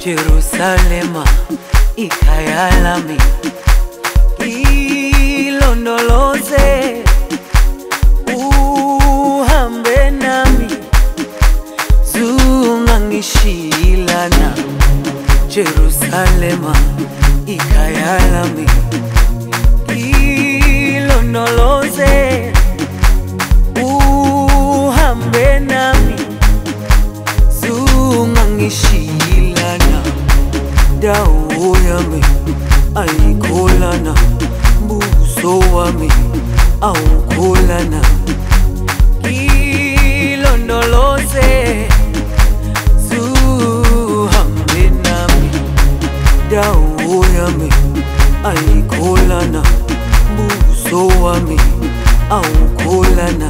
Jerusalema ikhaya lami, ilondoloze uhambe nami, zungangishilana. Jerusalema ikhaya lami, ilondoloze uhambe nami, zungangishilana. Dawo yami ayikholana, mbuso wami awukholana. Ilondoloze zuhambe nami. Dawo yami ayikholana, mbuso wami awukholana.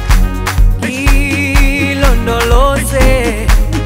Ilondoloze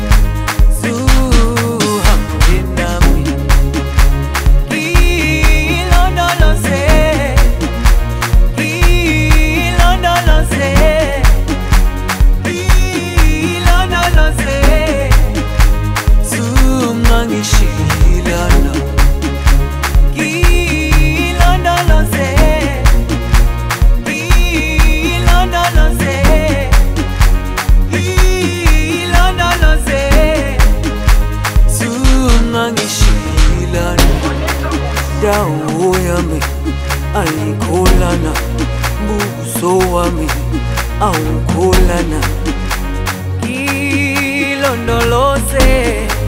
dawo yami ayikholana, mbuso wami awukholana. Ilondoloze